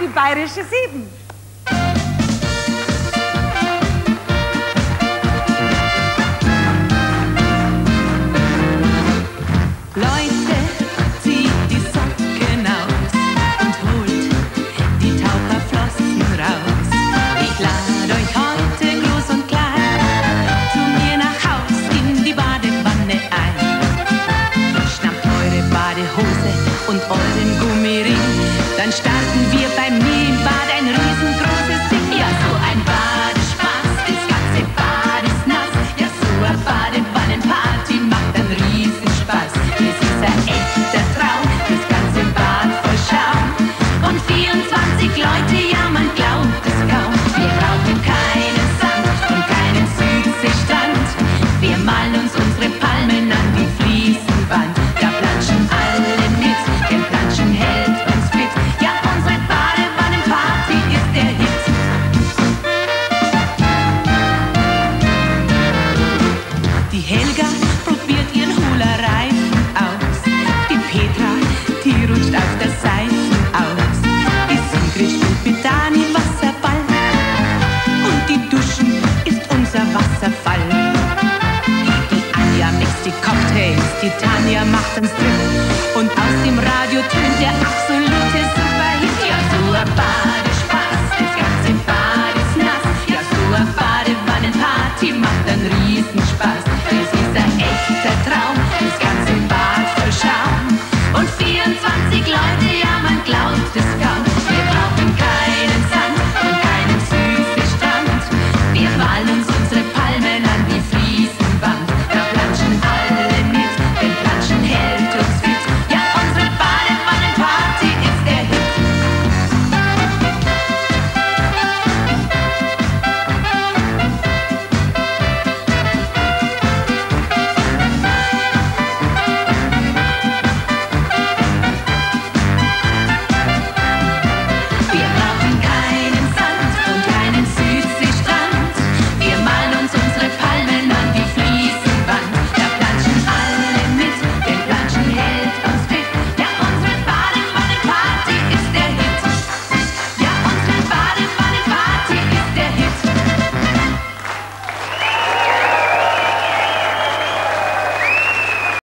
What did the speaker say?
die bayerische 7. Leute, zieht die Socken aus und holt die Taucherflossen raus. Ich lade euch heute groß und klein zu mir nach Haus in die Badewanne ein. Schnappt eure Badehose und euren Gummiring, dann starten wir bei mir im Bad ein riesengroßes Ding. Ja, so ein Badespaß, das ganze Bad ist nass. Ja, so eine Badewannenparty macht einen Riesenspaß. Das ist ein echter Traum, das ganze Bad voll Schaum. Und 24 Leute, ja, man glaubt es kaum. Wir brauchen keinen Sand und keinen Südseestrand. Wir malen uns unsere Palmen an die Fliesenwand. Da planschen alle mit, denn Planschen hält uns fit. Ja, unsere Badewannenparty ist der Hit. Die Helga probiert ihren Hula-Reifen aus. Die Petra, die rutscht auf der Seifen aus. Die Sigrid spielt mit Dani Wasserball. Und die Duschen ist unser Wasserfall. Die Anja mixt die Cocktails, die Tanja macht den Strip. Und aus dem Radio tönt der absolut